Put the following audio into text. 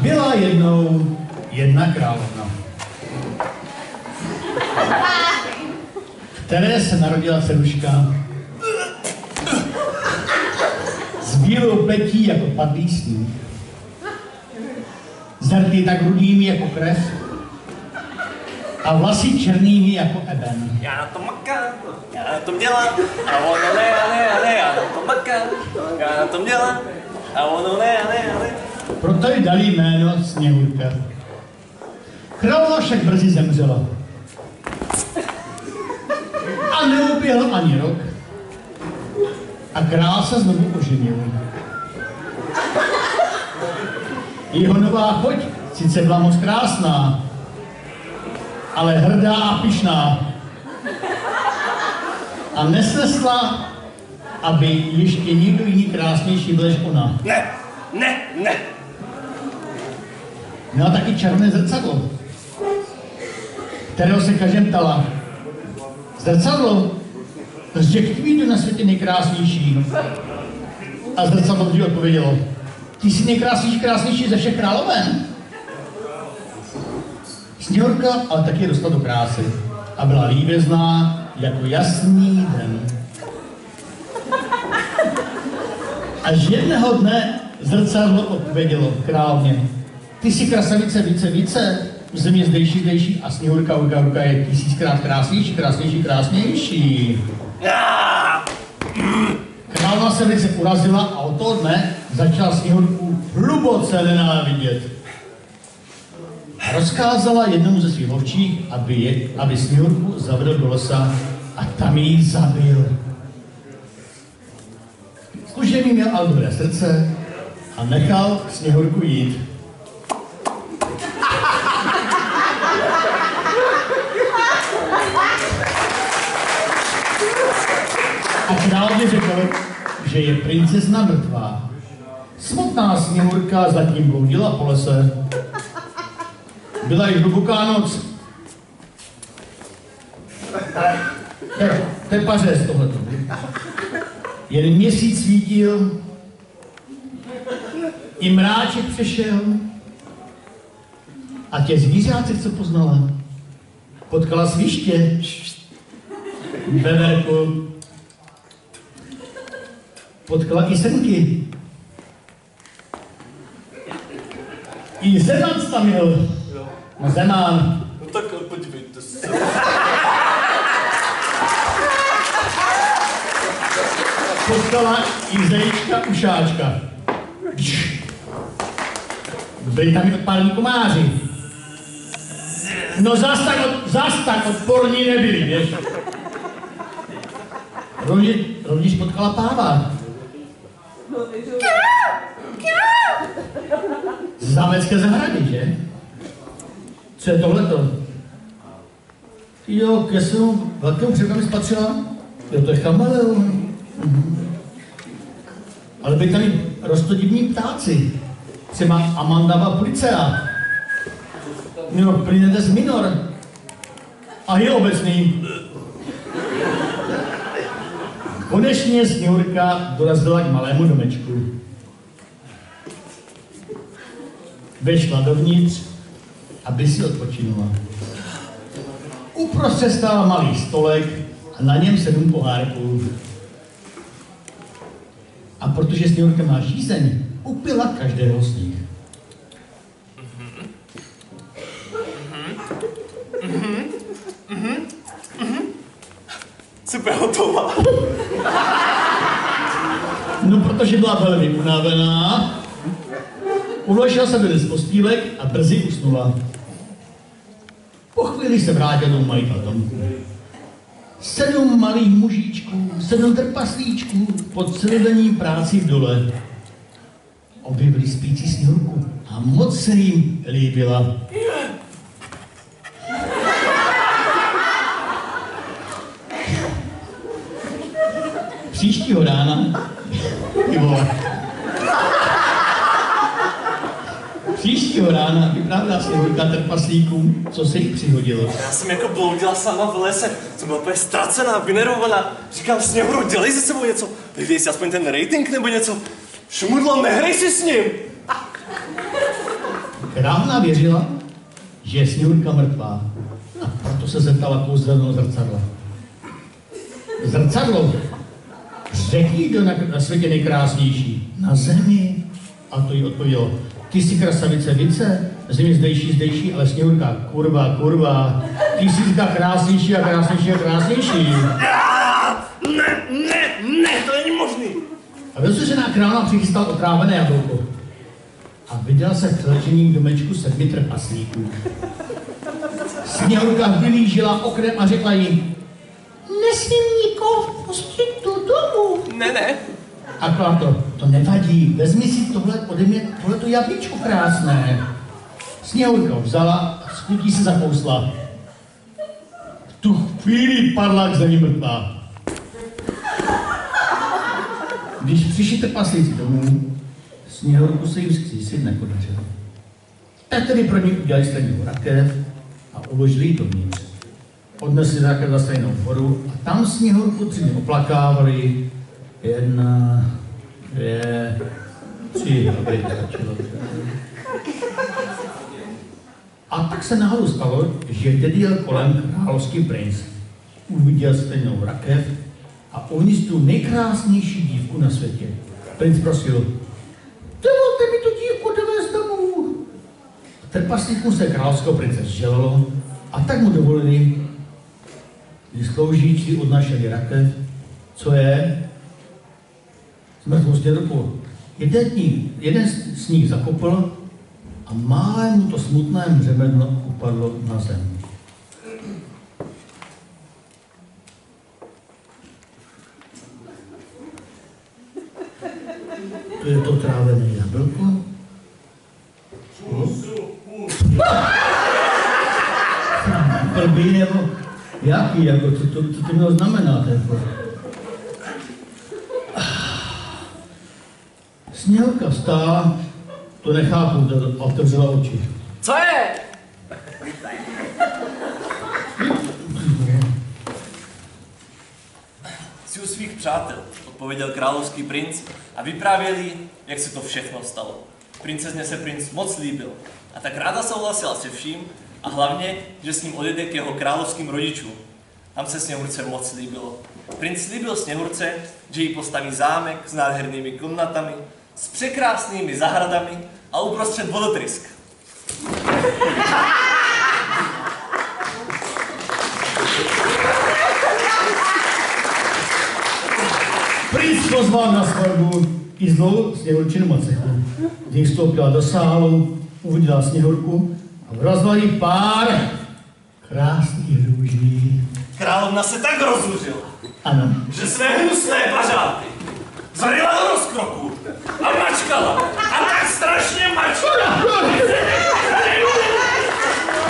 Byla jednou jedna královna, které se narodila dceruška s bílou pletí jako padlý sníh, zrty tak rudými jako krev a vlasy černými jako eben. Já na to makám, já na tom dělám, a ono ne, já na to makám, já na tom dělám, a ono ne. Proto jí dali jméno Sněhurka. Královna však brzy zemřela. A neuběhl ani rok. A král se znovu oženil. Jeho nová choť sice byla moc krásná, ale hrdá a pyšná. A nesnesla, aby ještě někdo jiný krásnější byl než ona. Ne. Měla taky černé zrcadlo, kterého se každém ptala. Zrcadlo? Řekni mi, kdo na světě nejkrásnější. A zrcadlo vždy odpovědělo. Ty jsi krásnější ze všech královen. Sněhurka ale taky rostla do krásy a byla líbezná jako jasný den. Až jednoho dne zrcadlo odpovědělo královně. Ty jsi krasavice více, země zdejší a Sněhurka je 1000krát krásnější. Královna se velice urazila a od toho dne začala Sněhurku hluboce nenávidět. Rozkázala jednomu ze svých lovčích, aby Sněhurku zavedl do lesa a tam ji zabil. Služebný měl ale dobré srdce a nechal Sněhurku jít. A královně řekl, že je princezna mrtvá. Smutná Sněhurka zatím bloudila po lese. Byla již hluboká noc. To je pařez tohleto. Jen měsíc svítil, i mráček přešel a těch zvířátek, co poznala, potkala sviště, veverku, potkala i srnky. I zeman tam jel. No Zeman. No tak podívejte se. Potkala i zajíčka ušáčka. Byli tam i odpálení komáři. No zas tak odporní nebyli, víš. Rovněž potkala páva. Z zámecké zahrady, že? Co je tohleto? Jo, ke svému velkému překvapení spatřila. Jo, to je chameleon. Ale byli tady rostodivní ptáci. Třeba Amandava Policea. Jo, Plynetes minor. A je obecný. Konečně Sněhurka dorazila k malému domečku. Vešla dovnitř, aby si odpočinula. Uprostřed stál malý stolek a na něm 7 pohárků. A protože Sněhurka má žízeň, upila každého z nich. Super hotová. No, protože byla velmi unavená, uložila se do postýlek a brzy usnula. Po chvíli se vrátil do majitel domku. 7 malých mužíčků, 7 trpaslíčků po celodenní práci v dole. Objevili spící Sněhurku a moc se jim líbila. Příštího rána, vyprávěla Sněhurka trpaslíkům, co se jí přihodilo. Já jsem jako bloudila sama v lese, jsem byla úplně ztracená, vynervovaná. Říkám, Sněhuru, dělej se sebou něco, dej si aspoň ten rating nebo něco. Šmudlo, nehraj si s ním. Královna věřila, že je Sněhurka mrtvá, a proto se zeptala kouzelného zrcadla. Zrcadlo, řekni, kdo na světě nejkrásnější. Na zemi. A to jí odpovědělo. Ty jsi krasavice vice, zemi zdejší, ale Sněhurka, kurva. Ty jsi říká krásnější a krásnější. Ne, to není možný. A rozsužená královna přichystala otrávené jablko. A viděla se v přeležením domečku 7 trpaslíků. Sněhurka vylížila oknem a řekla jí, nesmím nikoho pustit do domu. Ne. A Kláto, to nevadí, vezmi si tohle ode mě, tohleto jablíčko krásné. Sněhurka vzala a z chutí se zakousla. V tu chvíli padla k zemi mrtvá. Když přišli trpaslíci domů, Sněhurku se jim zkřísit nepodařilo. Tak tedy pro ní udělali stejnou rakev a uložili ji dovnitř. Odnesli rakev za stejnou vodu a tam Sněhurku 3 dny oplakávali. 1, 2, 3, aby to stačilo. A tak se náhodou stalo, že tedy jel kolem královský princ. Uviděl stejnou rakev a uvnitř tu nejkrásnější dívku na světě. Princ prosil, dovolte mi tu dívku dovést domů. Trpaslíkům se královského prince zželilo a tak mu dovolili, když sloužící odnášeli rakev, co je? Mrtvou Sněhurku. Jeden z nich zakopl a málem mu to smutné břemeno upadlo na zem. To je to trávené jablko? Blbý nebo jaký, jako, co to mělo znamenat? Jako? Sněhurka vstála, to nechápu, a otevřela oči. Co je? Jsi u svých přátel, odpověděl královský princ a vyprávěli, jak se to všechno stalo. Princezně se princ moc líbil a tak ráda souhlasila se vším a hlavně, že s ním odjede k jeho královským rodičům. Tam se Sněhurce moc líbilo. Princ slíbil Sněhurce, že jí postaví zámek s nádhernými komnatami, s překrásnými zahradami a uprostřed vodotrysk. Princ pozval na svatbu i zlou Sněhurčinu macechu. Když vstoupila do sálu, uviděla Sněhurku a vrazila jí pár krásných růží. Královna se tak rozlužila, ano, že své hnusné pařáty zvrhla do rozkroku a mačkala.